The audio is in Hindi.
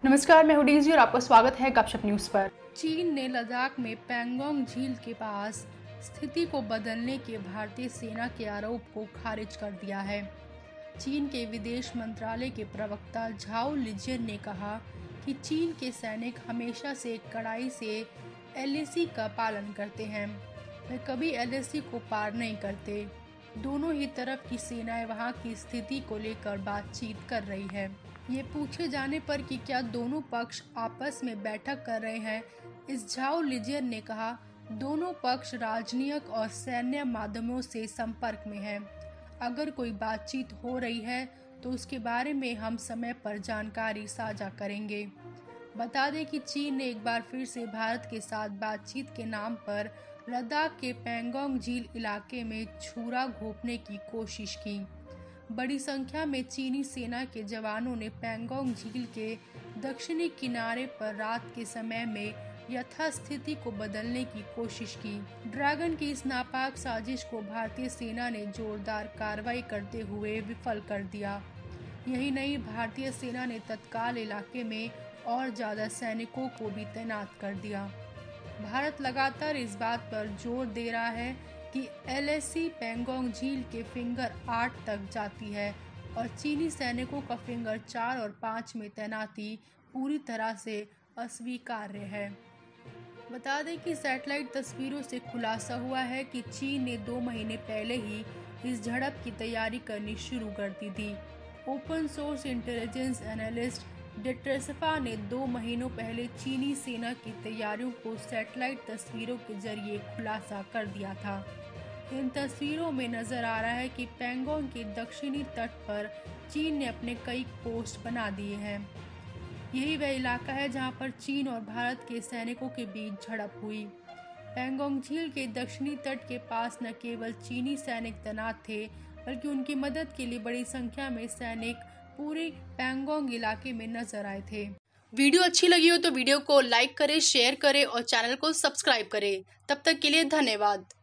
नमस्कार, मैं हूं डीजी और आपका स्वागत है गपशप न्यूज पर। चीन ने लद्दाख में पैंगोंग झील के पास स्थिति को बदलने के भारतीय सेना के आरोप को खारिज कर दिया है। चीन के विदेश मंत्रालय के प्रवक्ता झाओ लिजियन ने कहा कि चीन के सैनिक हमेशा से कड़ाई से एलएसी का पालन करते हैं। वे कभी एलएसी को पार नहीं करते। दोनों ही तरफ की सेनाएं वहां की स्थिति को लेकर बातचीत कर रही है। ये पूछे जाने पर कि क्या दोनों पक्ष आपस में बैठक कर रहे हैं, इस झाओ लिजियन ने कहा, दोनों पक्ष राजनीतिक और सैन्य माध्यमों से संपर्क में हैं। अगर कोई बातचीत हो रही है तो उसके बारे में हम समय पर जानकारी साझा करेंगे। बता दें कि चीन ने एक बार फिर से भारत के साथ बातचीत के नाम पर लद्दाख के पैंगोंग झील इलाके में छुरा घोंपने की कोशिश की। बड़ी संख्या में चीनी सेना के जवानों ने पैंगोंग झील के दक्षिणी किनारे पर रात के समय में यथास्थिति को बदलने की कोशिश की। ड्रैगन की इस नापाक साजिश को भारतीय सेना ने जोरदार कार्रवाई करते हुए विफल कर दिया। यही नहीं, भारतीय सेना ने तत्काल इलाके में और ज्यादा सैनिकों को भी तैनात कर दिया। भारत लगातार इस बात पर जोर दे रहा है कि एलएसी पैंगोंग झील के फिंगर 8 तक जाती है और चीनी सैनिकों का फिंगर 4 और 5 में तैनाती पूरी तरह से अस्वीकार्य है। बता दें कि सैटेलाइट तस्वीरों से खुलासा हुआ है कि चीन ने 2 महीने पहले ही इस झड़प की तैयारी करनी शुरू कर दी थी। Open source intelligence analyst Detresfa ने 2 महीनों पहले चीनी सेना की तैयारियों को सैटेलाइट तस्वीरों के जरिए खुलासा कर दिया था। इन तस्वीरों में नजर आ रहा है कि पैंगोंग के दक्षिणी तट पर चीन ने अपने कई पोस्ट बना दिए हैं। यही वह इलाका है जहां पर चीन और भारत के सैनिकों के बीच झड़प हुई। पैंगोंग झील के दक्षिणी तट के पास न केवल चीनी सैनिक तैनात थे, बल्कि उनकी मदद के लिए बड़ी संख्या में सैनिक पूरे पैंगोंग इलाके में नजर आए थे। वीडियो अच्छी लगी हो तो वीडियो को लाइक करें, शेयर करें और चैनल को सब्सक्राइब करें। तब तक के लिए धन्यवाद।